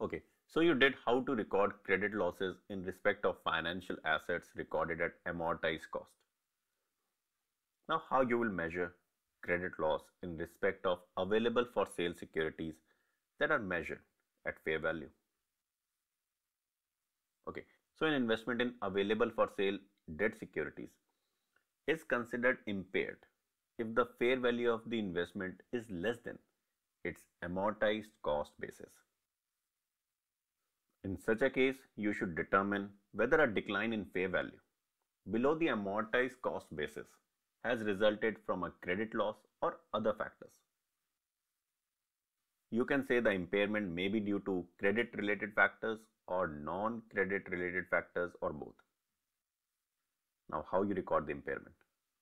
Okay, so you did how to record credit losses in respect of financial assets recorded at amortized cost. Now how you will measure credit loss in respect of available for sale securities that are measured at fair value. Okay, so an investment in available for sale debt securities is considered impaired if the fair value of the investment is less than its amortized cost basis. In such a case, you should determine whether a decline in fair value below the amortized cost basis has resulted from a credit loss or other factors. You can say the impairment may be due to credit related factors or non-credit related factors or both. Now, how you record the impairment?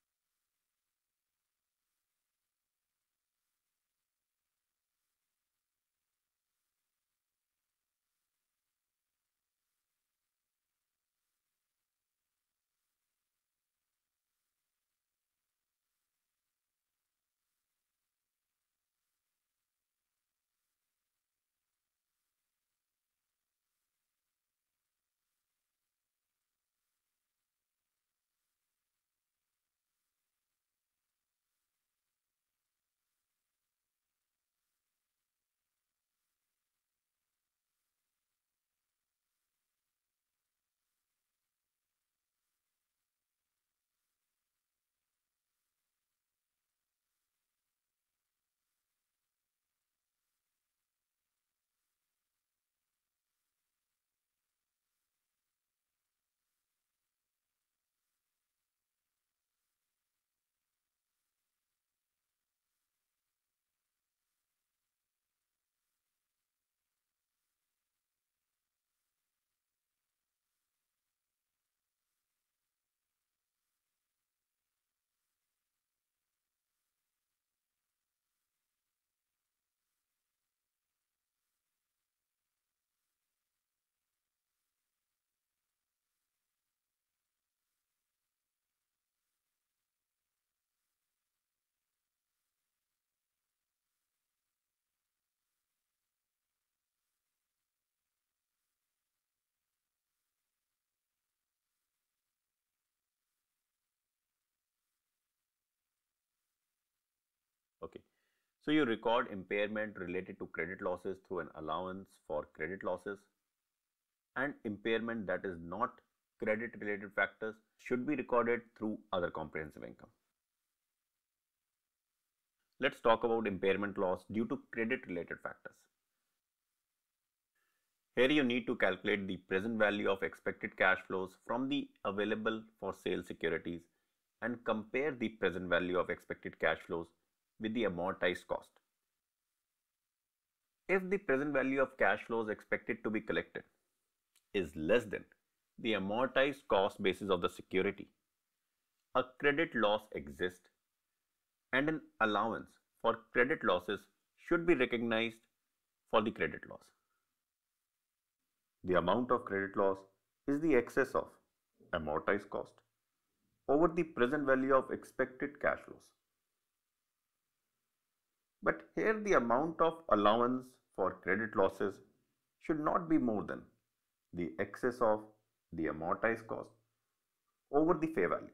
Okay, so you record impairment related to credit losses through an allowance for credit losses, and impairment that is not credit related factors should be recorded through other comprehensive income. Let's talk about impairment loss due to credit related factors. Here you need to calculate the present value of expected cash flows from the available for sale securities and compare the present value of expected cash flows with the amortized cost. If the present value of cash flows expected to be collected is less than the amortized cost basis of the security, a credit loss exists and an allowance for credit losses should be recognized for the credit loss. The amount of credit loss is the excess of amortized cost over the present value of expected cash flows. But here the amount of allowance for credit losses should not be more than the excess of the amortized cost over the fair value.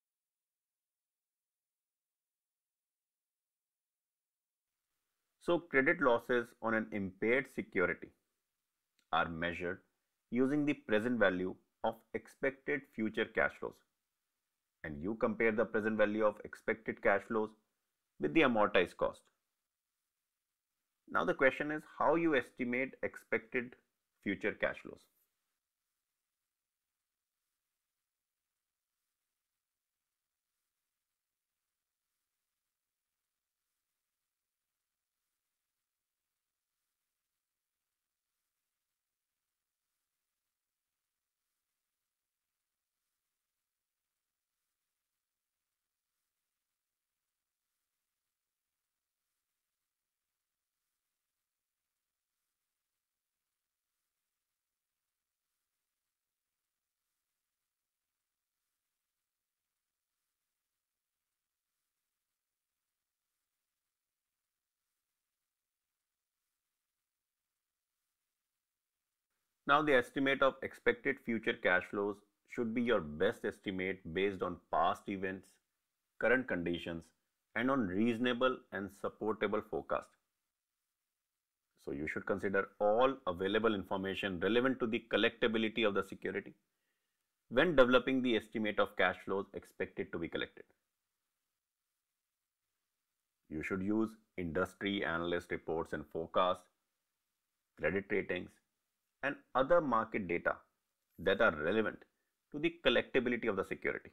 So credit losses on an impaired security are measured using the present value of expected future cash flows, and you compare the present value of expected cash flows with the amortized cost. Now the question is how you estimate expected future cash flows. Now, the estimate of expected future cash flows should be your best estimate based on past events, current conditions, and on reasonable and supportable forecast. So you should consider all available information relevant to the collectability of the security when developing the estimate of cash flows expected to be collected. You should use industry analyst reports and forecasts, credit ratings, and other market data that are relevant to the collectability of the security.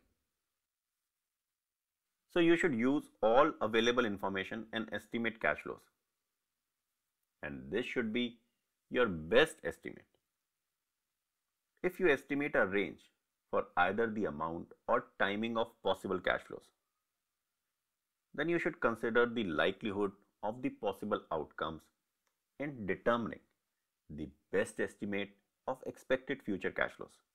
So you should use all available information and estimate cash flows. And this should be your best estimate. If you estimate a range for either the amount or timing of possible cash flows, then you should consider the likelihood of the possible outcomes in determining the best estimate of expected future cash flows.